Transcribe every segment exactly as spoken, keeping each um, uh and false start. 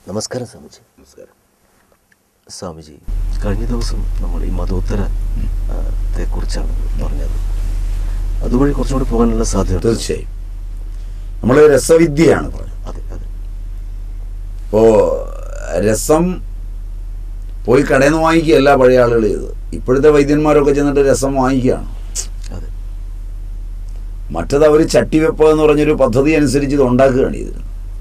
നമസ്കാരം സ്വാമിജി. നമസ്കാരം സ്വാമിജി. കഴിഞ്ഞ ദിവസം നമ്മൾ ഈ മതോത്തരത്തെ കുറിച്ചാണ് പറഞ്ഞത്. അതുവഴി കുറച്ചുകൂടി പോകാനുള്ള സാധ്യത തീർച്ചയായും. നമ്മൾ രസവിദ്യയാണ് പറഞ്ഞത്. അതെ അതെ. ഇപ്പോൾ രസം പോയി കടയിൽ നിന്ന് വാങ്ങിക്കുകയല്ല പഴയ ആളുകൾ ചെയ്തത്. ഇപ്പോഴത്തെ വൈദ്യന്മാരൊക്കെ ചെന്നിട്ട് രസം വാങ്ങിക്കുകയാണ്. അതെ. മറ്റത് അവർ ചട്ടിവെപ്പ് എന്ന് പറഞ്ഞൊരു പദ്ധതി അനുസരിച്ച് ഇത് ഉണ്ടാക്കുകയാണ് ചെയ്തിരുന്നത്.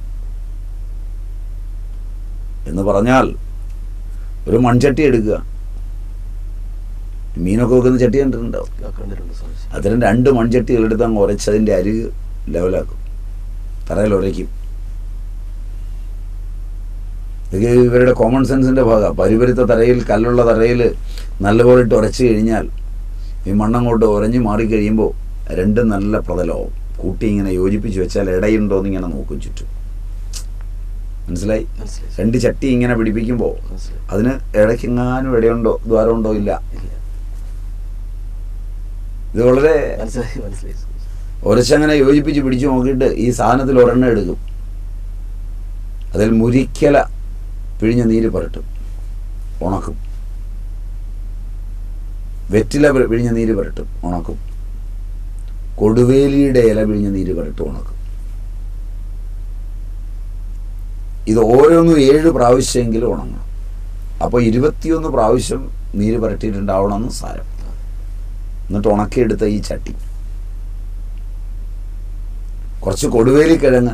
എന്ന് പറഞ്ഞാൽ ഒരു മൺചട്ടി എടുക്കുക, മീനൊക്കെ വെക്കുന്ന ചട്ടി കണ്ടിട്ടുണ്ടാവും. അത്തരം രണ്ട് മൺചട്ടികളെടുത്ത് അങ്ങ് ഉരച്ചതിൻ്റെ അരിക് ലെവലാക്കും, തറയിൽ ഉരയ്ക്കും. ഇതൊക്കെ ഇവരുടെ കോമൺ സെൻസിൻ്റെ ഭാഗമാണ്. പരിപരുത്ത തറയിൽ, കല്ലുള്ള തറയിൽ നല്ലപോലെ ഇട്ട് ഉരച്ച് കഴിഞ്ഞാൽ ഈ മണ്ണങ്ങോട്ട് ഉരഞ്ഞ് മാറിക്കഴിയുമ്പോൾ രണ്ടും നല്ല പ്രതലമാവും. കൂട്ടി ഇങ്ങനെ യോജിപ്പിച്ച് വെച്ചാൽ ഇടയുണ്ടോ എന്നിങ്ങനെ നോക്കും ചുറ്റും. മനസ്സിലായി? രണ്ട് ചട്ടി ഇങ്ങനെ പിടിപ്പിക്കുമ്പോൾ അതിന് ഇടയ്ക്കെങ്ങാനും ഇടയുണ്ടോ ദ്വാരമുണ്ടോ ഇല്ല. ഇത് വളരെ ഉരച്ചങ്ങനെ യോജിപ്പിച്ച് പിടിച്ചു നോക്കിയിട്ട് ഈ സാധനത്തിൽ ഒരെണ്ണം എടുക്കും, അതിൽ മുരിക്കല പിഴിഞ്ഞ നീര് പുരട്ടും, ഉണക്കും. വെറ്റില പിഴിഞ്ഞ നീര് പുരട്ടും, ഉണക്കും. കൊടുവേലിയുടെ ഇല പിഴിഞ്ഞ നീര് പുരട്ടും, ഉണക്കും. ഇത് ഓരോന്നും ഏഴ് പ്രാവശ്യമെങ്കിലും ഉണങ്ങണം. അപ്പോൾ ഇരുപത്തിയൊന്ന് പ്രാവശ്യം നീര് പുരട്ടിയിട്ടുണ്ടാവണമെന്ന് സാരം. എന്നിട്ട് ഉണക്കിയെടുത്ത ഈ ചട്ടി കുറച്ച് കൊടുവേലിക്കിഴങ്ങ്,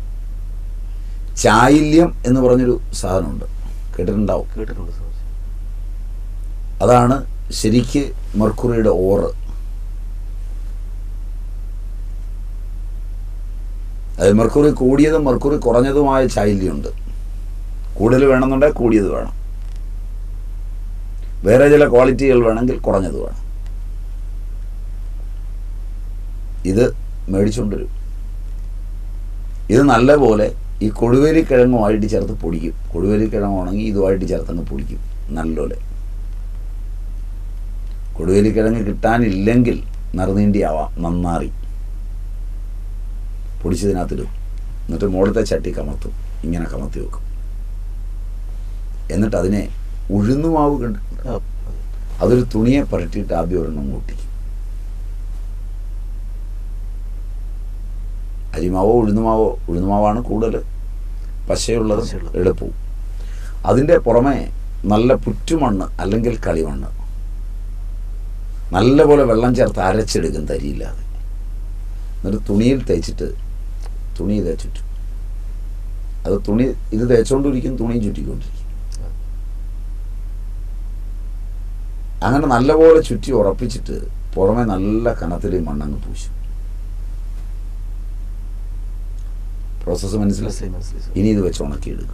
ചായില്യം എന്ന് പറഞ്ഞൊരു സാധനമുണ്ട്, കേട്ടിട്ടുണ്ടാവും. അതാണ് ശരിക്ക് മെർക്കുറിയുടെ ഓറ്. അത് മെർക്കുറി കൂടിയതും മെർക്കുറി കുറഞ്ഞതുമായ ചായില്യമുണ്ട്. കൂടുതൽ വേണമെന്നുണ്ടെങ്കിൽ കൂടിയത് വേണം, വേറെ ചില ക്വാളിറ്റികൾ വേണമെങ്കിൽ കുറഞ്ഞത് വേണം. ഇത് മേടിച്ചുകൊണ്ടുവരും. ഇത് നല്ലപോലെ ഈ കൊടുവേലിക്കിഴങ്ങുമായിട്ട് ചേർത്ത് പൊടിക്കും. കൊടുവേലിക്കിഴങ്ങുവാണെങ്കിൽ ഇതുമായിട്ട് ചേർത്തങ്ങ് പൊടിക്കും നല്ലപോലെ. കൊടുവേലിക്കിഴങ്ങ് കിട്ടാനില്ലെങ്കിൽ നറുനീണ്ടിയാവാം, നന്നാറി പൊടിച്ചതിനകത്തിടും. എന്നിട്ട് മുകളിലത്തെ ചട്ടി കമത്തും, ഇങ്ങനെ കമത്തി വെക്കും. എന്നിട്ട് അതിനെ ഉഴുന്നുമാവ് കണ്ട് അതൊരു തുണിയെ പുരട്ടിയിട്ട് ആദ്യം ഒരെണ്ണം കൂട്ടിക്കും. അരിമാവോ ഉഴുന്നുമാവോ, ഉഴുന്നുമാവാണ് കൂടുതൽ പശയുള്ളത്, എളുപ്പവും. അതിൻ്റെ പുറമെ നല്ല പുറ്റുമണ്ണ് അല്ലെങ്കിൽ കളിമണ്ണ് നല്ലപോലെ വെള്ളം ചേർത്ത് അരച്ചെടുക്കും തരിയില്ലാതെ. എന്നിട്ട് തുണിയിൽ തേച്ചിട്ട്, തുണി തേച്ചിട്ടു അത് തുണി ഇത് തേച്ചുകൊണ്ടിരിക്കും, തുണിയും ചുറ്റിക്കൊണ്ടിരിക്കും. അങ്ങനെ നല്ലപോലെ ചുറ്റി ഉറപ്പിച്ചിട്ട് പുറമെ നല്ല കനത്തിൽ മണ്ണങ്ങ് പൂശും. പ്രോസസ്സ് മനസ്സിലായി? ഇനി ഇത് വെച്ച് ഉണക്കിയെടുക്കും.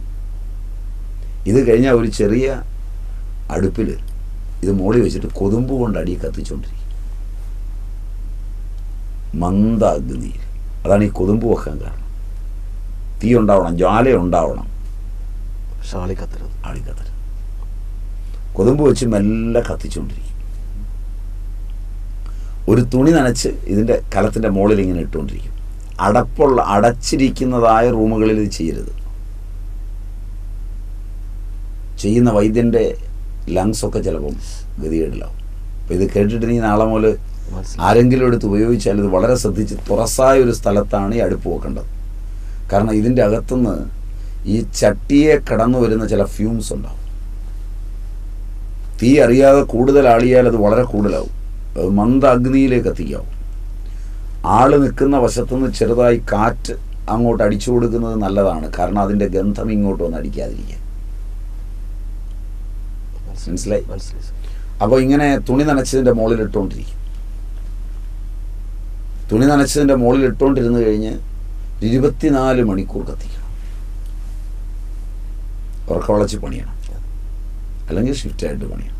ഇത് കഴിഞ്ഞാൽ ഒരു ചെറിയ അടുപ്പിൽ ഇത് മോളി വെച്ചിട്ട് കൊതുമ്പ് കൊണ്ട് അടി കത്തിച്ചുകൊണ്ടിരിക്കും. മന്ദ അഗ്നിയിൽ. അതാണ് ഈ കൊതുമ്പ് വെക്കാൻ കാരണം. തീ ഉണ്ടാവണം, ജ്വാല ഉണ്ടാവണം, ആളി കത്തരുത്. ആളി കത്തരുത്. കൊതുമ്പ് വെച്ച് മെല്ലെ കത്തിച്ചുകൊണ്ടിരിക്കും. ഒരു തുണി നനച്ച് ഇതിൻ്റെ കലത്തിൻ്റെ മുകളിൽ ഇങ്ങനെ ഇട്ടുകൊണ്ടിരിക്കും. അടപ്പുള്ള അടച്ചിരിക്കുന്നതായ റൂമുകളിൽ ഇത് ചെയ്യരുത്. ചെയ്യുന്ന വൈദ്യൻ്റെ ലങ്സൊക്കെ ചിലപ്പം ഗതികേടിലാവും. അപ്പോൾ ഇത് കേട്ടിട്ട് നീ നാളെ മുതൽ ആരെങ്കിലും എടുത്ത് ഉപയോഗിച്ചാൽ ഇത് വളരെ ശ്രദ്ധിച്ച് തുറസായ ഒരു സ്ഥലത്താണ് ഈ അടുപ്പ് വെക്കേണ്ടത്. കാരണം ഇതിൻ്റെ അകത്തുനിന്ന് ഈ ചട്ടിയെ കടന്നു വരുന്ന ചില ഫ്യൂംസ് ഉണ്ടാവും. തീ അറിയാതെ കൂടുതൽ ആളിയാൽ അത് വളരെ കൂടുതലാവും. അത് മന്ദ അഗ്നിയിലേക്ക് കത്തിക്കാവും. ആൾ നിൽക്കുന്ന വശത്തുനിന്ന് ചെറുതായി കാറ്റ് അങ്ങോട്ട് അടിച്ചു കൊടുക്കുന്നത് നല്ലതാണ്. കാരണം അതിൻ്റെ ഗന്ധം ഇങ്ങോട്ട് വന്ന് അടിക്കാതിരിക്കാൻ. മനസ്സിലായി? അപ്പോൾ ഇങ്ങനെ തുണി നനച്ചതിൻ്റെ മുകളിൽ ഇട്ടുകൊണ്ടിരിക്കും. തുണി നനച്ചതിൻ്റെ മുകളിൽ ഇട്ടുകൊണ്ടിരുന്ന് കഴിഞ്ഞ് ഇരുപത്തിനാല് മണിക്കൂർ കത്തിക്കണം. ഉറക്കവളച്ച് പണിയണം, അല്ലെങ്കിൽ ഷിഫ്റ്റായിട്ട് പണിയണം.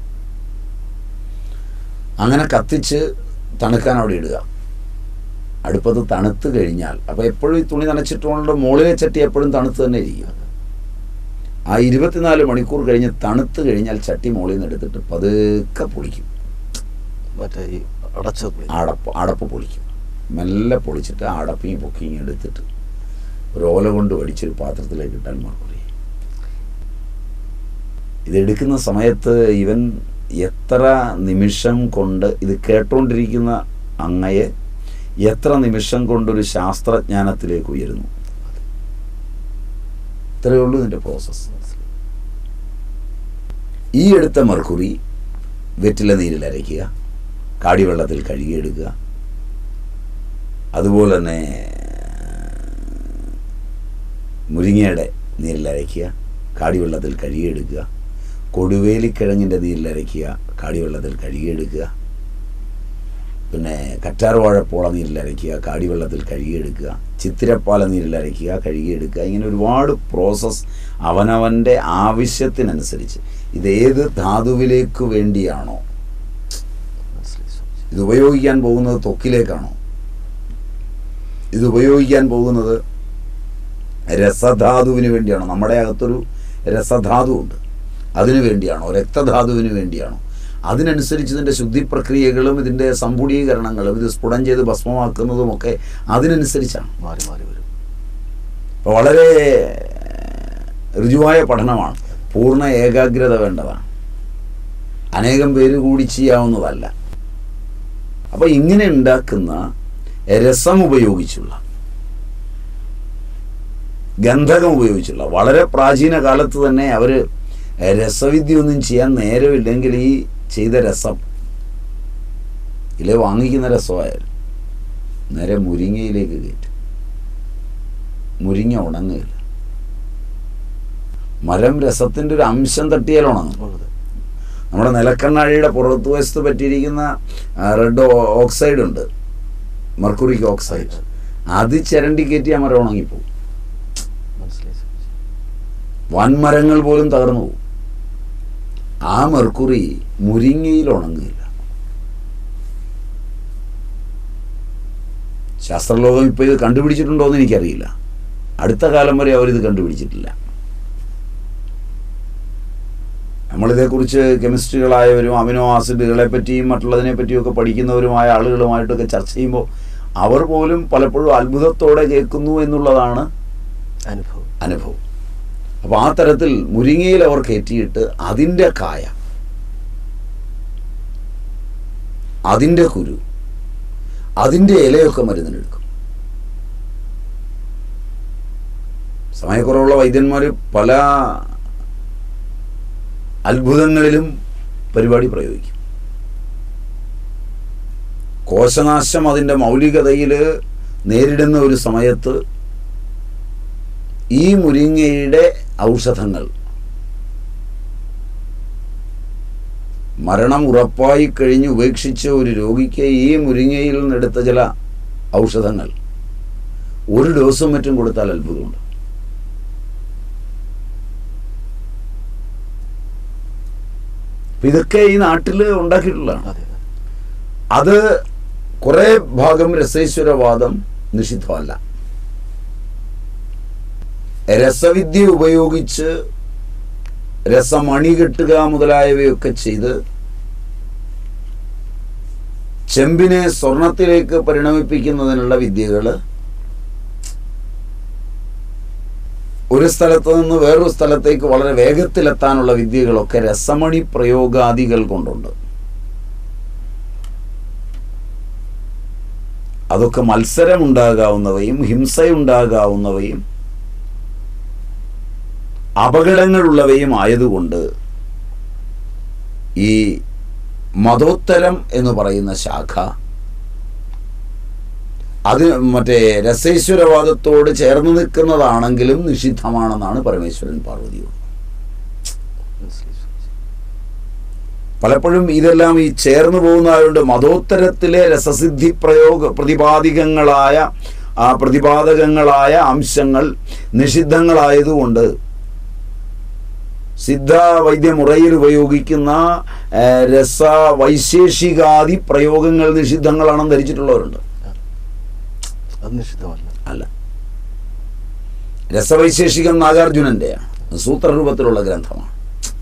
അങ്ങനെ കത്തിച്ച് തണുക്കാൻ അവിടെ ഇടുക. അടുപ്പത്ത് തണുത്ത് കഴിഞ്ഞാൽ, അപ്പോൾ എപ്പോഴും ഈ തുണി നനച്ചിട്ടുകൊണ്ട് മുകളിലെ ചട്ടി എപ്പോഴും തണുത്ത് തന്നെ ഇരിക്കുക. ആ ഇരുപത്തിനാല് മണിക്കൂർ കഴിഞ്ഞ് തണുത്ത് കഴിഞ്ഞാൽ ചട്ടി മുകളിൽ നിന്ന് എടുത്തിട്ട് പതുക്കെ പൊളിക്കും. മറ്റേ ഈ അടച്ച അടപ്പ് അടപ്പ് പൊളിക്കും. മെല്ലെ പൊളിച്ചിട്ട് ആ അടപ്പിങ് പൊക്കിങ് എടുത്തിട്ട് ഒരു ഓല കൊണ്ട് വടിച്ചൊരു പാത്രത്തിലേക്ക് ഇട്ടാൽ മറക്കുറി ഇതെടുക്കുന്ന സമയത്ത് ഇവൻ എത്ര നിമിഷം കൊണ്ട് ഇത് കേട്ടുകൊണ്ടിരിക്കുന്ന അങ്ങയെ എത്ര നിമിഷം കൊണ്ടൊരു ശാസ്ത്രജ്ഞാനത്തിലേക്ക് ഉയരുന്നു. ഇത്രയേ ഉള്ളൂ ഇതിൻ്റെ പ്രോസസ്സ്. ഈ എടുത്ത മെർക്കുറി വെറ്റില നീരിൽ അരയ്ക്കുക, കാടിവെള്ളത്തിൽ കഴുകിയെടുക്കുക. അതുപോലെ തന്നെ മുരിങ്ങയുടെ നീരിൽ അരയ്ക്കുക, കാടിവെള്ളത്തിൽ കഴുകിയെടുക്കുക. കൊടുവേലിക്കിഴങ്ങിൻ്റെ നീരിൽ അരയ്ക്കുക, കാടിവെള്ളത്തിൽ കഴുകിയെടുക്കുക. പിന്നെ കറ്റാർവാഴപ്പോള നീരിൽ അരയ്ക്കുക, കാടിവെള്ളത്തിൽ കഴുകിയെടുക്കുക. ചിത്തിരപ്പാല നീരിൽ അരയ്ക്കുക, കഴുകിയെടുക്കുക. ഇങ്ങനെ ഒരുപാട് പ്രോസസ്സ് അവനവൻ്റെ ആവശ്യത്തിനനുസരിച്ച്. ഇതേത് ധാതുവിലേക്ക് വേണ്ടിയാണോ ഇത് ഉപയോഗിക്കാൻ പോകുന്നത്, ത്വക്കിലേക്കാണോ ഇത് ഉപയോഗിക്കാൻ പോകുന്നത്, രസധാതുവിന് വേണ്ടിയാണോ, നമ്മുടെ അകത്തൊരു രസധാതു ഉണ്ട്, അതിനു വേണ്ടിയാണോ, രക്തധാതുവിന് വേണ്ടിയാണോ, അതിനനുസരിച്ച് ഇതിൻ്റെ ശുദ്ധി പ്രക്രിയകളും ഇതിൻ്റെ സമ്പുടീകരണങ്ങളും ഇത് സ്ഫുടം ചെയ്ത് ഭസ്മമാക്കുന്നതുമൊക്കെ അതിനനുസരിച്ചാണ് മാറി മാറി വരും. അപ്പോൾ വളരെ ഋജുവായ പഠനമാണ്. പൂർണ്ണ ഏകാഗ്രത വേണ്ടതാണ്. അനേകം പേര് കൂടി ചെയ്യാവുന്നതല്ല. അപ്പോൾ ഇങ്ങനെ ഉണ്ടാക്കുന്ന രസം ഉപയോഗിച്ചുള്ള, ഗന്ധകം ഉപയോഗിച്ചുള്ള, വളരെ പ്രാചീന കാലത്ത് തന്നെ അവർ രസവിദ്യ ഒന്നും ചെയ്യാൻ നേരമില്ലെങ്കിൽ ഈ ചെയ്ത രസം ഇല്ലേ വാങ്ങിക്കുന്ന രസമായാലും നേരെ മുരിങ്ങയിലേക്ക് കയറ്റും. മുരിങ്ങ ഉണങ്ങില്ല. മരം രസത്തിൻ്റെ ഒരു അംശം തട്ടിയാൽ ഉണങ്ങും. നമ്മുടെ നിലക്കണ്ണാഴിയുടെ പുറത്തു വശത്ത് പറ്റിയിരിക്കുന്ന റെഡ് ഓക്സൈഡ് ഉണ്ട്, മെർക്കുറിക് ഓക്സൈഡ്, അത് ചിരണ്ടി കയറ്റി ആ മരം ഉണങ്ങിപ്പോവും. വൻമരങ്ങൾ പോലും തകർന്നു പോകും. ആ മെർക്കുറി മുരിങ്ങയിൽ ഉണങ്ങില്ല. ശാസ്ത്രലോകം ഇപ്പോൾ ഇത് കണ്ടുപിടിച്ചിട്ടുണ്ടോ എന്ന് എനിക്കറിയില്ല. അടുത്ത കാലം വരെ അവരിത് കണ്ടുപിടിച്ചിട്ടില്ല. നമ്മളിതേക്കുറിച്ച് കെമിസ്ട്രികളായവരും അമിനോ ആസിഡുകളെ പറ്റിയും മറ്റുള്ളതിനെ പറ്റിയൊക്കെ പഠിക്കുന്നവരുമായ ആളുകളുമായിട്ടൊക്കെ ചർച്ച ചെയ്യുമ്പോൾ അവർ പോലും പലപ്പോഴും അത്ഭുതത്തോടെ കേൾക്കുന്നു എന്നുള്ളതാണ് അനുഭവം അനുഭവം അപ്പോൾ ആ തരത്തിൽ മുരിങ്ങയിൽ അവർ കയറ്റിയിട്ട് അതിൻ്റെ കായ, അതിൻ്റെ കുരു, അതിൻ്റെ ഇലയൊക്കെ മരുന്നിനെടുക്കും. സമയക്കുറവുള്ള വൈദ്യന്മാർ പല അത്ഭുതങ്ങളിലും പരിപാടി പ്രയോഗിക്കും. കോശനാശം അതിൻ്റെ മൗലികതയിൽ നേരിടുന്ന ഒരു സമയത്ത് ഈ മുരിങ്ങയുടെ ഔഷധങ്ങൾ, മരണം ഉറപ്പായി കഴിഞ്ഞ് ഉപേക്ഷിച്ച ഒരു രോഗിക്ക് ഈ മുരിങ്ങയിൽ നിന്നെടുത്ത ചില ഔഷധങ്ങൾ ഒരു ഡോസും മറ്റും കൊടുത്താൽ അത്ഭുതമുണ്ട്. ഇതൊക്കെ ഈ നാട്ടിൽ ഉണ്ടാക്കിയിട്ടുള്ളതാണ്. അത് കുറേ ഭാഗം രസേശ്വരവാദം നിഷിദ്ധമല്ല. രസവിദ്യ ഉപയോഗിച്ച് രസമണി കെട്ടുക മുതലായവയൊക്കെ ചെയ്ത് ചെമ്പിനെ സ്വർണത്തിലേക്ക് പരിണമിപ്പിക്കുന്നതിനുള്ള വിദ്യകൾ, ഒരു സ്ഥലത്ത് നിന്ന് വേറൊരു സ്ഥലത്തേക്ക് വളരെ വേഗത്തിലെത്താനുള്ള വിദ്യകളൊക്കെ രസമണി പ്രയോഗാദികൾ കൊണ്ടുണ്ട്. അതൊക്കെ മത്സരമുണ്ടാകാവുന്നവയും ഹിംസയുണ്ടാകാവുന്നവയും അപകടങ്ങളുള്ളവയും ആയതുകൊണ്ട് ഈ മതോത്തരം എന്ന് പറയുന്ന ശാഖ അത് മറ്റേ രസേശ്വരവാദത്തോട് ചേർന്ന് നിൽക്കുന്നതാണെങ്കിലും നിഷിദ്ധമാണെന്നാണ് പരമേശ്വരൻ പാർവതിയോട്. പലപ്പോഴും ഇതെല്ലാം ഈ ചേർന്ന് പോകുന്നതുകൊണ്ട് മതോത്തരത്തിലെ രസസിദ്ധി പ്രയോഗ പ്രതിപാദികങ്ങളായ ആ പ്രതിപാദകങ്ങളായ അംശങ്ങൾ നിഷിദ്ധങ്ങളായതുകൊണ്ട് സിദ്ധ വൈദ്യമുറയിൽ ഉപയോഗിക്കുന്ന രസ വൈശേഷികാദി പ്രയോഗങ്ങൾ നിഷിദ്ധങ്ങളാണെന്ന് ധരിച്ചിട്ടുള്ളവരുണ്ട്. അത് നിഷിദ്ധമല്ല. അല്ല, രസവൈശേഷികം നാഗാർജുനൻ്റെയാണ്, സൂത്രരൂപത്തിലുള്ള ഗ്രന്ഥമാണ്.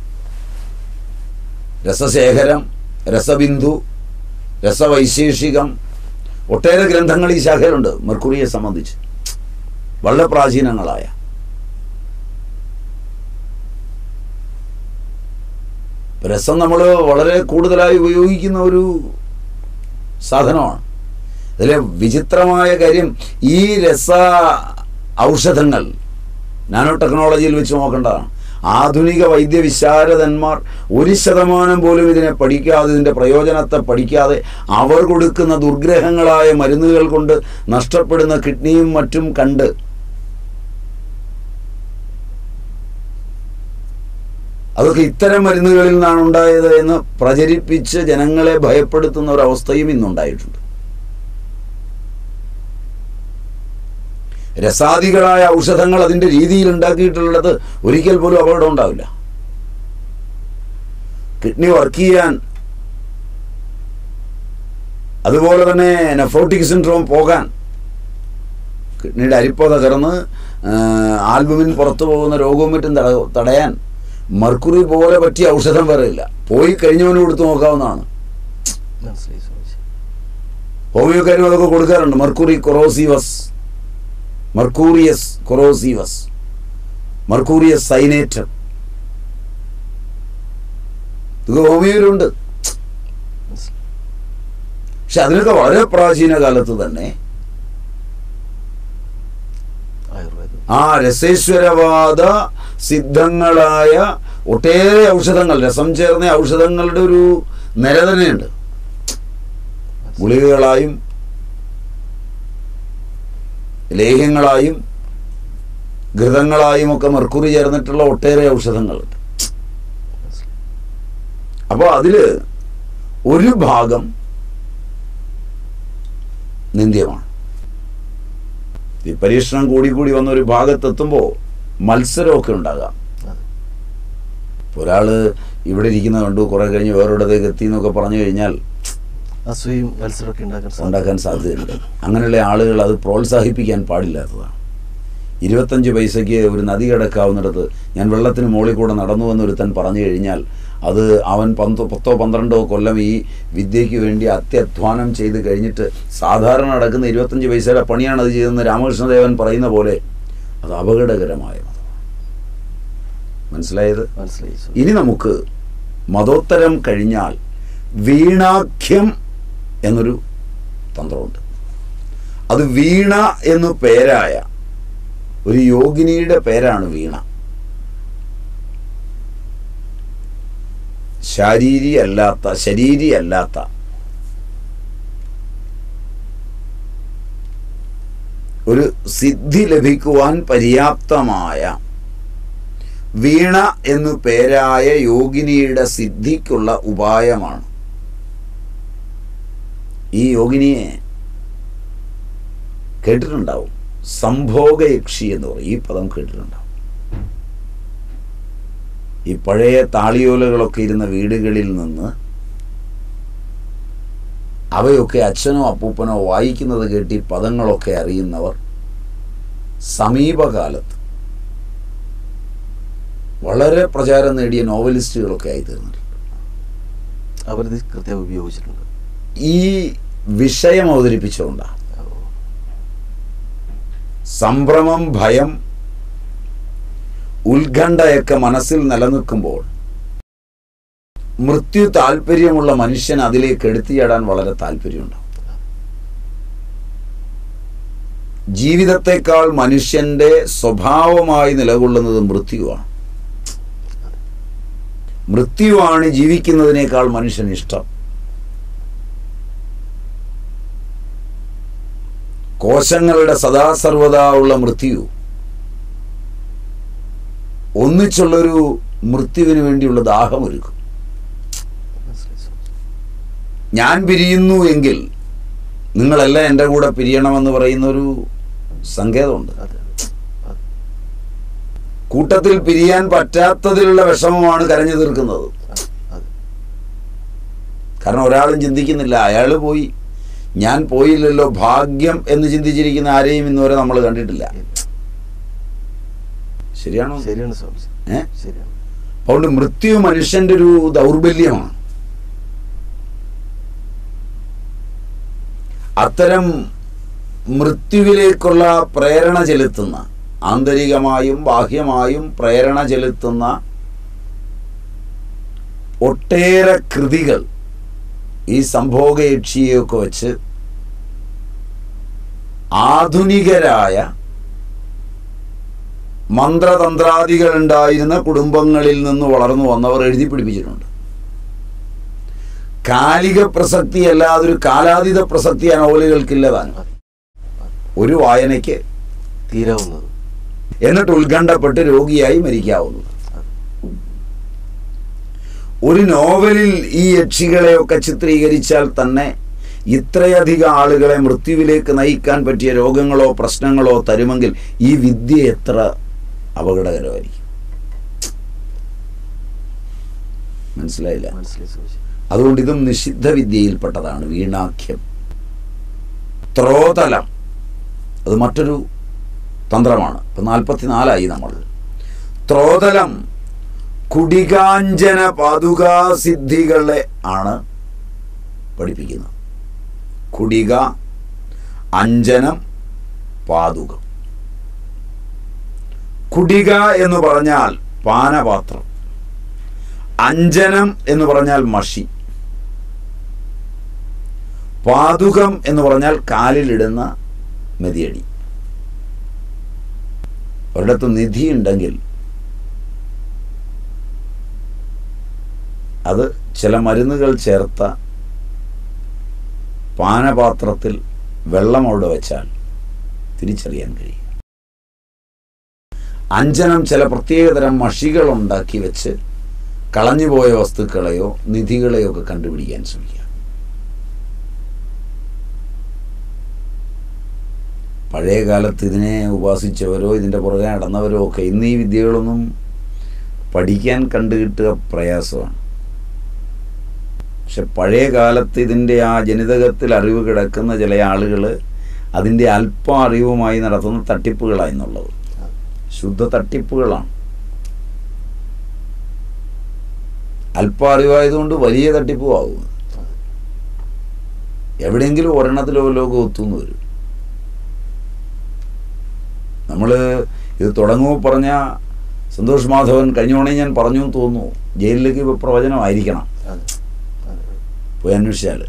രസശേഖരം, രസബിന്ദു, രസവൈശേഷികം, ഒട്ടേറെ ഗ്രന്ഥങ്ങൾ ഈ ശാഖയിലുണ്ട് മെർക്കുറിയെ സംബന്ധിച്ച്, വളരെ പ്രാചീനങ്ങളായ. രസം നമ്മൾ വളരെ കൂടുതലായി ഉപയോഗിക്കുന്ന ഒരു സാധനമാണ്. അതിലെ വിചിത്രമായ കാര്യം, ഈ രസ ഔഷധങ്ങൾ നാനോ ടെക്നോളജിയിൽ വെച്ച് നോക്കേണ്ടതാണ്. ആധുനിക വൈദ്യവിശാരദന്മാർ ഒരു ശതമാനം പോലും ഇതിനെ പഠിക്കാതെ, ഇതിൻ്റെ പ്രയോജനത്തെ പഠിക്കാതെ, അവർ കൊടുക്കുന്ന ദുർഗ്രഹങ്ങളായ മരുന്നുകൾ കൊണ്ട് നഷ്ടപ്പെടുന്ന കിഡ്നിയും മറ്റും കണ്ട് അതൊക്കെ ഇത്തരം മരുന്നുകളിൽ നിന്നാണ് ഉണ്ടായത് എന്ന് പ്രചരിപ്പിച്ച് ജനങ്ങളെ ഭയപ്പെടുത്തുന്ന ഒരവസ്ഥയും ഇന്നുണ്ടായിട്ടുണ്ട്. രസാദികളായ ഔഷധങ്ങൾ അതിൻ്റെ രീതിയിൽ ഉണ്ടാക്കിയിട്ടുള്ളത് ഒരിക്കൽ പോലും അപകടം ഉണ്ടാവില്ല. കിഡ്നി വർക്ക് ചെയ്യാൻ, അതുപോലെ തന്നെ നെഫ്രോട്ടിക് സിൻഡ്രോം പോകാൻ, കിഡ്നിയുടെ അരിപ്പ തകർന്ന് ആൽബുമിൻ പുറത്തു പോകുന്ന രോഗവും മറ്റും തടയാൻ മർക്കുറി പോലെ പറ്റിയ ഔഷധം വേറെ ഇല്ല. പോയി കഴിഞ്ഞവന് കൊടുത്ത് നോക്കാവുന്നതാണ്. ഹോമിയോക്കാരും അതൊക്കെ കൊടുക്കാറുണ്ട്. മർക്കുറി കൊറോസീവസ്, മർക്കൂറിയസ് കൊറോസീവസ്, മർക്കൂറിയസ് സൈനേറ്റർ, ഇതൊക്കെ ഹോമിയോയിലുണ്ട്. പക്ഷെ അതിനൊക്കെ വളരെ പ്രാചീന കാലത്ത് തന്നെ ആ രസേശ്വരവാദ സിദ്ധങ്ങളായ ഒട്ടേറെ ഔഷധങ്ങൾ, രസം ചേർന്ന ഔഷധങ്ങളുടെ ഒരു നിര തന്നെയുണ്ട്. ഗുളികകളായും ലേഹ്യങ്ങളായും ഘൃതങ്ങളായും ഒക്കെ മർക്കുറി ചേർന്നിട്ടുള്ള ഒട്ടേറെ ഔഷധങ്ങളുണ്ട്. അപ്പോൾ അതിൽ ഒരു ഭാഗം നിന്ദ്യമാണ്. ഈ പരീക്ഷണം കൂടി കൂടി വന്ന ഒരു ഭാഗത്തെത്തുമ്പോൾ മത്സരമൊക്കെ ഉണ്ടാകാം. ഒരാൾ ഇവിടെ ഇരിക്കുന്നത് കണ്ടു, കുറെ കഴിഞ്ഞ് വേറൊരിടത്തേക്ക് എത്തി എന്നൊക്കെ പറഞ്ഞു കഴിഞ്ഞാൽ അസൂയും മത്സരമൊക്കെ ഉണ്ടാക്കാൻ സാധ്യതയുണ്ട്. അങ്ങനെയുള്ള ആളുകൾ അത് പ്രോത്സാഹിപ്പിക്കാൻ പാടില്ലാത്തതാണ്. ഇരുപത്തഞ്ച് പൈസയ്ക്ക് ഒരു നദി കിടക്കാവുന്നിടത്ത് ഞാൻ വെള്ളത്തിന് മുകളിൽ കൂടെ നടന്നു എന്നൊരുത്തൻ പറഞ്ഞു കഴിഞ്ഞാൽ അത് അവൻ പന്തോ പത്തോ പന്ത്രണ്ടോ കൊല്ലം ഈ വിദ്യയ്ക്ക് വേണ്ടി അത്യധ്വാനം ചെയ്ത് കഴിഞ്ഞിട്ട് സാധാരണ നടക്കുന്ന ഇരുപത്തഞ്ച് പൈസയുടെ പണിയാണ് അത് ചെയ്തതെന്ന് രാമകൃഷ്ണദേവൻ പറയുന്ന പോലെ അത് അപകടകരമായ മതമാണ്. മനസ്സിലായത്? ഇനി നമുക്ക് മതോത്തരം കഴിഞ്ഞാൽ വീണാഖ്യം എന്നൊരു തന്ത്രമുണ്ട്. അത് വീണ എന്നു പേരായ ഒരു യോഗിനിയുടെ പേരാണ് വീണ. ശാരീരി അല്ലാത്ത ശരീരി അല്ലാത്ത ഒരു സിദ്ധി ലഭിക്കുവാൻ പര്യാപ്തമായ വീണ എന്നു പേരായ യോഗിനിയുടെ സിദ്ധിക്കുള്ള ഉപായമാണ്. ഈ യോഗിനിയെ കേട്ടിട്ടുണ്ടാവും. സംഭോഗയക്ഷി എന്ന് പറയും. ഈ പദം കേട്ടിട്ടുണ്ടാവും. ഈ പഴയ താളിയോലകളൊക്കെ ഇരുന്ന വീടുകളിൽ നിന്ന് അവയൊക്കെ അച്ഛനോ അപ്പൂപ്പനോ വായിക്കുന്നത് കേട്ട് ഈ പദങ്ങളൊക്കെ അറിയുന്നവർ സമീപകാലത്ത് വളരെ പ്രചാരം നേടിയ നോവലിസ്റ്റുകളൊക്കെ ആയി തീർന്നിട്ടുണ്ട്. അവരത് കൃത്യമായി ഉപയോഗിച്ചിട്ടുണ്ട്. ഈ വിഷയം അവതരിപ്പിച്ചുകൊണ്ടാണ്. സംഭ്രമം, ഭയം, ഉത്കണ്ഠയൊക്കെ മനസ്സിൽ നിലനിൽക്കുമ്പോൾ മൃത്യു താല്പര്യമുള്ള മനുഷ്യൻ അതിലേക്ക് എടുത്തിയാടാൻ വളരെ താല്പര്യമുണ്ടാവും. ജീവിതത്തെക്കാൾ മനുഷ്യന്റെ സ്വഭാവമായി നിലകൊള്ളുന്നത് മൃത്യുവാണ്. മൃത്യുവാണ് ജീവിക്കുന്നതിനേക്കാൾ മനുഷ്യന് ഇഷ്ടം. കോശങ്ങളുടെ സദാസർവദാ ഉള്ള മൃത്യു ഒന്നിച്ചുള്ളൊരു മൃത്യുവിന് വേണ്ടിയുള്ള ദാഹമൊരുക്കും. ഞാൻ പിരിയുന്നു എങ്കിൽ നിങ്ങളെല്ലാം എൻ്റെ കൂടെ പിരിയണമെന്ന് പറയുന്നൊരു സങ്കേതമുണ്ട്. കൂട്ടത്തിൽ പിരിയാൻ പറ്റാത്തതിലുള്ള വിഷമമാണ് കരഞ്ഞു തീർക്കുന്നത്. കാരണം ഒരാളും ചിന്തിക്കുന്നില്ല അയാൾ പോയി, ഞാൻ പോയില്ലല്ലോ, ഭാഗ്യം എന്ന് ചിന്തിച്ചിരിക്കുന്ന ആരെയും ഇന്നുവരെ നമ്മൾ കണ്ടിട്ടില്ല. ശരിയാണോ? ശരിയാണ് സ്വാമി. ഏ ശരിയാണ്. അതുകൊണ്ട് മൃത്യു മനുഷ്യന്റെ ഒരു ദൗർബല്യമാണ്. അത്തരം മൃത്യുവിലേക്കുള്ള പ്രേരണ ചെലുത്തുന്ന, ആന്തരികമായും ബാഹ്യമായും പ്രേരണ ചെലുത്തുന്ന ഒട്ടേറെ കൃതികൾ ഈ സംഭോഗയക്ഷിയൊക്കെ വെച്ച് ആധുനികരായ മന്ത്രതന്ത്രാദികൾ ഉണ്ടായിരുന്ന കുടുംബങ്ങളിൽ നിന്ന് വളർന്നു വന്നവർ എഴുതി പിടിപ്പിച്ചിട്ടുണ്ട്. കാലിക പ്രസക്തി അല്ലാതെ ഒരു കാലാതീത പ്രസക്തി ആ നോവലുകൾക്കില്ലതാണ്. ഒരു വായനയ്ക്ക് തീരാവുന്നത്, എന്നിട്ട് ഉത്കണ്ഠപ്പെട്ട് രോഗിയായി മരിക്കാവുന്നത്. ഒരു നോവലിൽ ഈ യക്ഷികളെയൊക്കെ ചിത്രീകരിച്ചാൽ തന്നെ ഇത്രയധികം ആളുകളെ മൃത്യുവിലേക്ക് നയിക്കാൻ പറ്റിയ രോഗങ്ങളോ പ്രശ്നങ്ങളോ തരുമെങ്കിൽ ഈ വിദ്യ എത്ര അപകടകരമായിരിക്കും. മനസ്സിലായില്ല? അതുകൊണ്ട് ഇതും നിഷിദ്ധ വിദ്യയിൽപ്പെട്ടതാണ്. വീണാഖ്യം, ത്രോതലം, അത് മറ്റൊരു തന്ത്രമാണ്. ഇപ്പം നാൽപ്പത്തിനാലായി നമ്മൾ. ത്രോതലം കുടികാഞ്ചന പാതുകാസിദ്ധികളെ ആണ് പഠിപ്പിക്കുന്നത്. കുടിക, അഞ്ജനം, പാതുകം. കുടിക എന്ന് പറഞ്ഞാൽ പാനപാത്രം, അഞ്ജനം എന്ന് പറഞ്ഞാൽ മഷി, പാതുകം എന്ന് പറഞ്ഞാൽ കാലിലിടുന്ന മെതിയടി. ഒരിടത്ത് നിധി ഉണ്ടെങ്കിൽ അത് ചില മരുന്നുകൾ ചേർത്ത പാനപാത്രത്തിൽ വെള്ളം അവിടെ വെച്ചാൽ തിരിച്ചറിയാൻ കഴിയും. അഞ്ജനം ചില പ്രത്യേകതരം മഷികൾ ഉണ്ടാക്കി വെച്ച് കളഞ്ഞുപോയ വസ്തുക്കളെയോ നിധികളെയോ ഒക്കെ കണ്ടുപിടിക്കാൻ ശ്രമിക്കുക. പഴയ കാലത്ത് ഇതിനെ ഉപാസിച്ചവരോ ഇതിൻ്റെ പുറകെ നടന്നവരോ ഒക്കെ ഇന്ന് ഈ വിദ്യകളൊന്നും പഠിക്കാൻ കണ്ടുകിട്ടുക പ്രയാസമാണ്. പക്ഷെ പഴയ കാലത്ത് ഇതിൻ്റെ ആ ജനിതകത്തിൽ അറിവ് കിടക്കുന്ന ചില ആളുകൾ അതിൻ്റെ അല്പ അറിവുമായി നടത്തുന്ന തട്ടിപ്പുകളായെന്നുള്ളത് ശുദ്ധ തട്ടിപ്പുകളാണ്. അല്പ അറിവായതുകൊണ്ട് വലിയ തട്ടിപ്പും ആകും. എവിടെയെങ്കിലും ഒരെണ്ണത്തിലോ ലോകം ഒത്തുനിന്ന് വരും. നമ്മൾ ഇത് തുടങ്ങുമ്പോൾ പറഞ്ഞ സന്തോഷ് മാധവൻ കഴിഞ്ഞോണേ ഞാൻ പറഞ്ഞു എന്ന് തോന്നുന്നു, ജയിലിലേക്ക് പ്രവചനമായിരിക്കണം പോയി അന്വേഷിച്ചാൽ.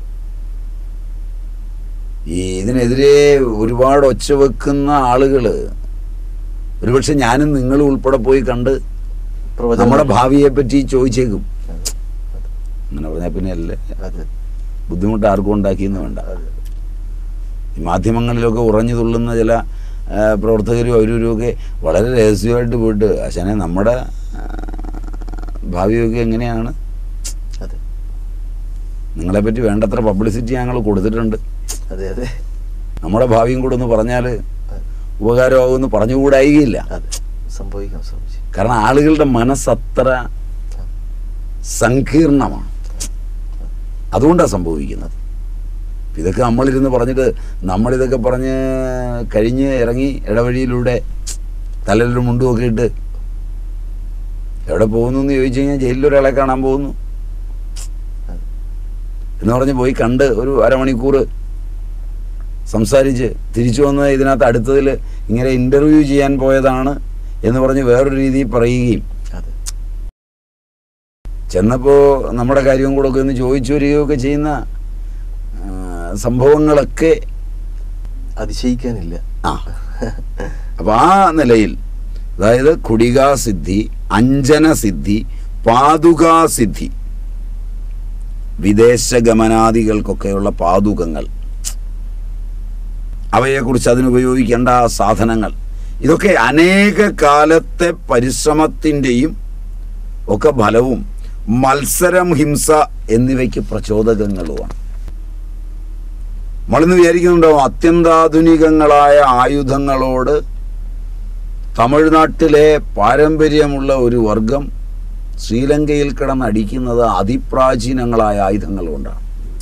ഈ ഇതിനെതിരെ ഒരുപാട് ഒച്ച വെക്കുന്ന ആളുകൾ ഒരുപക്ഷെ ഞാനും നിങ്ങളും ഉൾപ്പെടെ പോയി കണ്ട് നമ്മുടെ ഭാവിയെ പറ്റി ചോദിച്ചേക്കും. അങ്ങനെ പറഞ്ഞാൽ പിന്നെ അല്ലേ ബുദ്ധിമുട്ട് ആർക്കും ഉണ്ടാക്കിയെന്ന് വേണ്ട. ഈ മാധ്യമങ്ങളിലൊക്കെ ഉറഞ്ഞു തുള്ളുന്ന ചില പ്രവർത്തകരും അവരൊക്കെ വളരെ രഹസ്യമായിട്ട് പോയിട്ട് അച്ഛനെ നമ്മുടെ ഭാവിയൊക്കെ എങ്ങനെയാണ്, നിങ്ങളെപ്പറ്റി വേണ്ടത്ര പബ്ലിസിറ്റി ഞങ്ങൾ കൊടുത്തിട്ടുണ്ട്, അതെ അതെ നമ്മുടെ ഭാവിയും കൂടെ ഒന്ന് പറഞ്ഞാൽ ഉപകാരമാകുമെന്ന് പറഞ്ഞുകൂടായികയില്ല. സംഭവിക്കാം, കാരണം ആളുകളുടെ മനസ്സത്ര സങ്കീർണമാണ്. അതുകൊണ്ടാണ് സംഭവിക്കുന്നത്. ഇതൊക്കെ നമ്മളിരുന്ന് പറഞ്ഞിട്ട് നമ്മളിതൊക്കെ പറഞ്ഞ് കഴിഞ്ഞ് ഇറങ്ങി ഇടവഴിയിലൂടെ തലയിലൊരു മുണ്ടുമൊക്കെ ഇട്ട് എവിടെ പോകുന്നു എന്ന് ചോദിച്ചു കഴിഞ്ഞാൽ ജയിലിലൊരാളെ കാണാൻ പോകുന്നു എന്ന് പറഞ്ഞ് പോയി കണ്ട് ഒരു അരമണിക്കൂർ സംസാരിച്ച് തിരിച്ചു വന്ന് ഇതിനകത്ത് അടുത്തതിൽ ഇങ്ങനെ ഇൻ്റർവ്യൂ ചെയ്യാൻ പോയതാണ് എന്ന് പറഞ്ഞ് വേറൊരു രീതിയിൽ പറയുകയും ചെന്നപ്പോൾ നമ്മുടെ കാര്യവും കൂടെ ഒക്കെ ഒന്ന് ചോദിച്ചു വരികയൊക്കെ ചെയ്യുന്ന സംഭവങ്ങളൊക്കെ അതിശയിക്കാനില്ല. ആ അപ്പം ആ നിലയിൽ അതായത് കുടികാസിദ്ധി, അഞ്ജനസിദ്ധി, പാതുകാസിദ്ധി, വിദേശഗമനാദികൾക്കൊക്കെയുള്ള പാതുകങ്ങൾ, അവയെക്കുറിച്ച് അതിനുപയോഗിക്കേണ്ട സാധനങ്ങൾ, ഇതൊക്കെ അനേക കാലത്തെ പരിശ്രമത്തിൻ്റെയും ഒക്കെ ഫലവും മത്സരം, ഹിംസ എന്നിവയ്ക്ക് പ്രചോദകങ്ങളുമാണ്. നമ്മളിന്ന് വിചാരിക്കുന്നുണ്ടാവും അത്യന്താധുനികങ്ങളായ ആയുധങ്ങളോട് തമിഴ്നാട്ടിലെ പാരമ്പര്യമുള്ള ഒരു വർഗം ശ്രീലങ്കയിൽ കിടന്നടിക്കുന്നത് അതിപ്രാചീനങ്ങളായ ആയുധങ്ങൾ കൊണ്ടാണ്.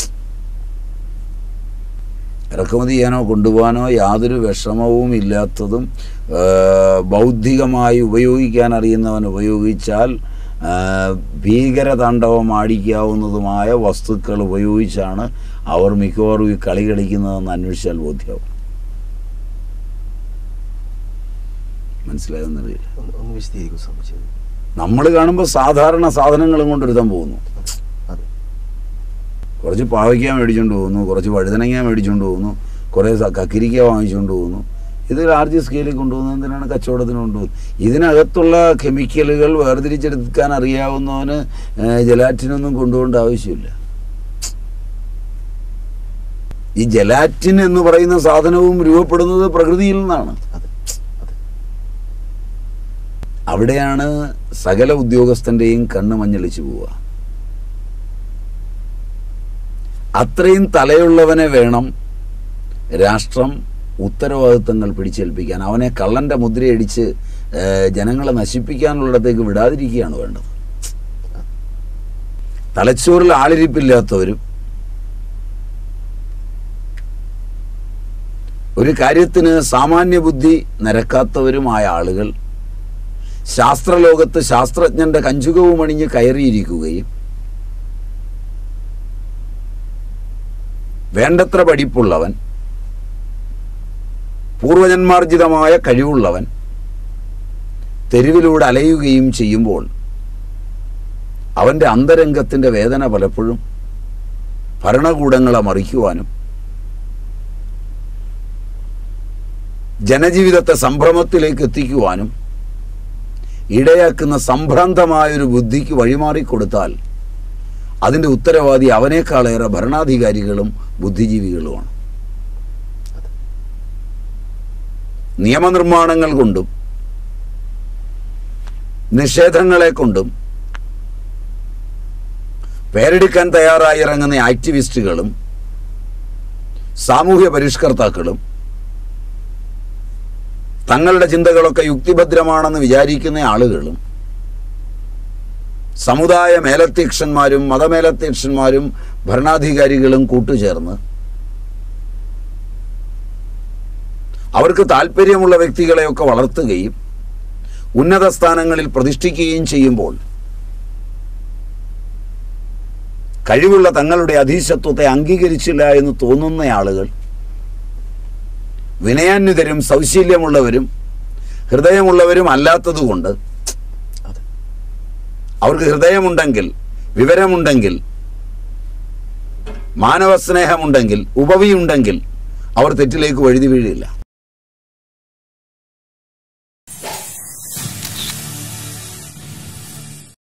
ഇറക്കുമതി ചെയ്യാനോ കൊണ്ടുപോകാനോ യാതൊരു വിഷമവും ഇല്ലാത്തതും ബൗദ്ധികമായി ഉപയോഗിക്കാൻ അറിയുന്നവൻ ഉപയോഗിച്ചാൽ ഭീകരതാണ്ഡവം ആടിക്കാവുന്നതുമായ വസ്തുക്കൾ ഉപയോഗിച്ചാണ് അവർ മിക്കവാറും ഈ കളി കളിക്കുന്നതെന്ന് അന്വേഷിച്ചാൽ ബോധ്യമാവും. മനസ്സിലാകുന്നറിയില്ല. ഒന്ന് വിശദീകരിക്കും സംഭവിച്ചത്. നമ്മൾ കാണുമ്പോൾ സാധാരണ സാധനങ്ങളും കൊണ്ടൊരുത്തം പോകുന്നു. അതെ. കുറച്ച് പാവയ്ക്ക മേടിച്ചുകൊണ്ട് പോകുന്നു, കുറച്ച് വഴുതനങ്ങ മേടിച്ചുകൊണ്ട് പോകുന്നു, കുറേ കക്കിരിക്ക വാങ്ങിച്ചുകൊണ്ട് പോകുന്നു. ഇത് ലാർജ് സ്കെയിലിൽ കൊണ്ടുപോകുന്നത് എന്തിനാണ്? കച്ചവടത്തിന് കൊണ്ടുപോകുന്നത്. ഇതിനകത്തുള്ള കെമിക്കലുകൾ വേർതിരിച്ചെടുക്കാൻ അറിയാവുന്നവന് ജലാറ്റിനൊന്നും കൊണ്ടുപോകേണ്ട ആവശ്യമില്ല. ഈ ജലാറ്റിൻ എന്ന് പറയുന്ന സാധനവും രൂപപ്പെടുന്നത് പ്രകൃതിയിൽ നിന്നാണ്. അവിടെയാണ് സകല ഉദ്യോഗസ്ഥന്റെയും കണ്ണ് മഞ്ഞളിച്ചു പോവുക. അത്രയും തലയുള്ളവനെ വേണം രാഷ്ട്രം ഉത്തരവാദിത്തങ്ങൾ പിടിച്ചേൽപ്പിക്കാൻ. അവനെ കള്ളന്റെ മുദ്രയടിച്ച് ജനങ്ങളെ നശിപ്പിക്കാനുള്ളിടത്തേക്ക് വിടാതിരിക്കുകയാണ് വേണ്ടത്. തലച്ചോറിൽ ആളിരിപ്പില്ലാത്തവരും ഒരു കാര്യത്തിന് സാമാന്യ ബുദ്ധി നിരക്കാത്തവരുമായ ആളുകൾ ശാസ്ത്രലോകത്ത് ശാസ്ത്രജ്ഞന്റെ കഞ്ചുകവും അണിഞ്ഞ് കയറിയിരിക്കുകയും വേണ്ടത്ര പഠിപ്പുള്ളവൻ, പൂർവജന്മാർജിതമായ കഴിവുള്ളവൻ തെരുവിലൂടെ അലയുകയും ചെയ്യുമ്പോൾ അവൻ്റെ അന്തരംഗത്തിൻ്റെ വേദന പലപ്പോഴും ഭരണകൂടങ്ങളെ മറിക്കുവാനും ജനജീവിതത്തെ സംഭ്രമത്തിലേക്ക് എത്തിക്കുവാനും ഇടയാക്കുന്ന സംഭ്രാന്തമായൊരു ബുദ്ധിക്ക് വഴിമാറിക്കൊടുത്താൽ അതിൻ്റെ ഉത്തരവാദി അവനേക്കാളേറെ ഭരണാധികാരികളും ബുദ്ധിജീവികളുമാണ്. നിയമനിർമ്മാണങ്ങൾ കൊണ്ടും നിഷേധങ്ങളെ കൊണ്ടും പേരെടുക്കാൻ തയ്യാറായി ഇറങ്ങുന്ന ആക്ടിവിസ്റ്റുകളും സാമൂഹ്യ പരിഷ്കർത്താക്കളും തങ്ങളുടെ ചിന്തകളൊക്കെ യുക്തിഭദ്രമാണെന്ന് വിചാരിക്കുന്ന ആളുകളും സമുദായ മേലധ്യക്ഷന്മാരും മതമേലധ്യക്ഷന്മാരും ഭരണാധികാരികളും കൂട്ടുചേർന്ന് അവർക്ക് താല്പര്യമുള്ള വ്യക്തികളെയൊക്കെ വളർത്തുകയും ഉന്നത സ്ഥാനങ്ങളിൽ പ്രതിഷ്ഠിക്കുകയും ചെയ്യുമ്പോൾ കഴിവുള്ള തങ്ങളുടെ അധീശത്വത്തെ അംഗീകരിച്ചില്ല എന്ന് തോന്നുന്ന ആളുകൾ വിനയാന്വിതരും സൗശീല്യമുള്ളവരും ഹൃദയമുള്ളവരും അല്ലാത്തതുകൊണ്ട്, അവർക്ക് ഹൃദയമുണ്ടെങ്കിൽ, വിവരമുണ്ടെങ്കിൽ, മാനവസ്നേഹമുണ്ടെങ്കിൽ, ഉപവിയുണ്ടെങ്കിൽ അവർ തെറ്റിലേക്ക് വഴുതി വീഴില്ല.